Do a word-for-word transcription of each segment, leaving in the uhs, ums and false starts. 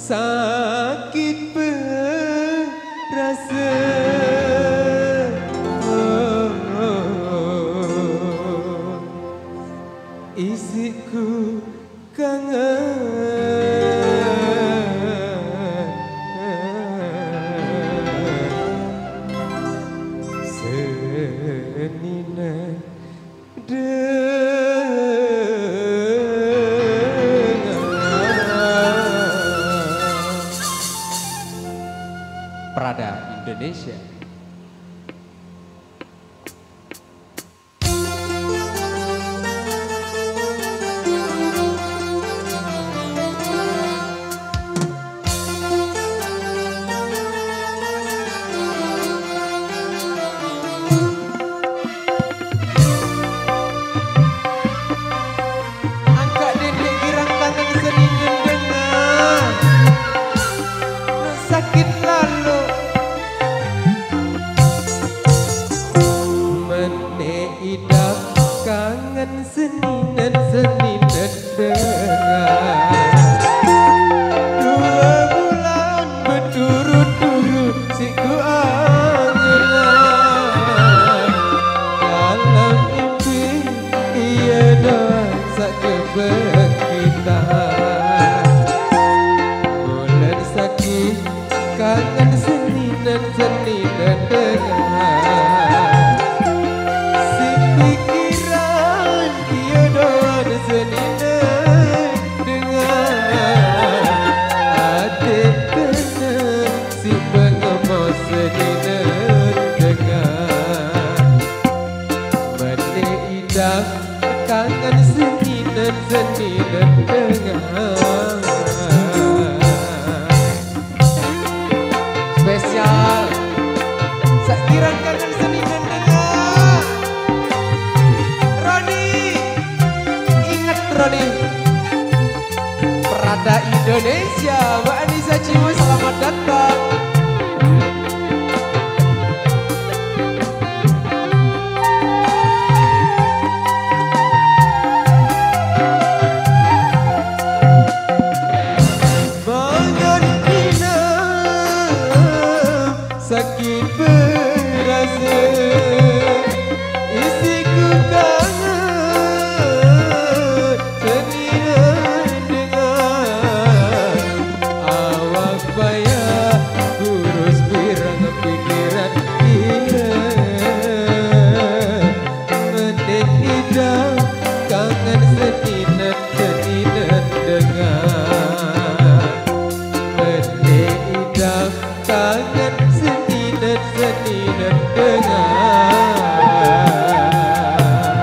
sakit berasa. Oh, oh, oh. Isiku kangen senina Prada Indonesia. Angkat dinding girang tangan seningin dengan sakit lalu menidap kangen seninan seninan dengan dua bulan berturut-turut si ku angelan dalam mimpi ia dosa kebangkitan bulan sakit kangen seninan seninan dengan si pikiran dia doan seninan dengan hati kena si pengemas seninan dengan menidap kangen seninan seninan dengan spesial Sakira kangen seninan dengan Roni. Ingat Roni, Prada Indonesia. Mbak Anissa Cimu, selamat datang. Sakit berasa isiku kangen seninan dengan awak payah kurus pirang pikiran dia menidap kangen seninan seninan dengan menidap kangen seninan seninan dengan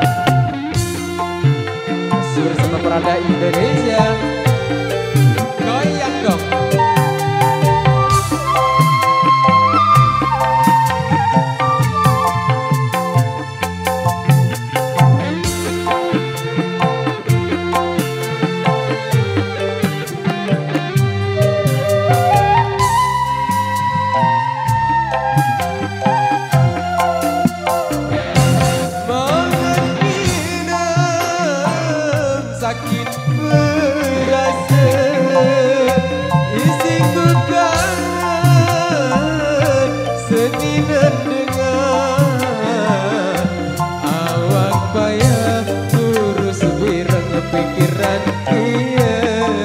Sur sama Prada Indonesia. Goyang dong. Sakit berasa isiku kangen seninan dengan awak payah kurus birang pikiran dia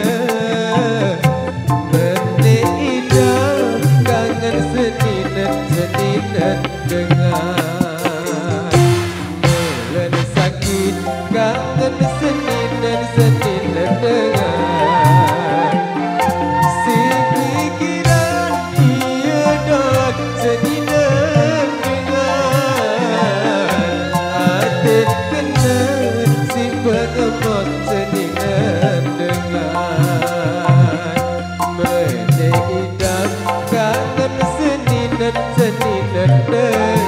menidap kangen seninan seninan dengan mulan sakit kangen seninan seninan dengan si pikiran ia dot seninan dengan hati kena si pengemot seninan dengan menidap kangen seninan seninan dengan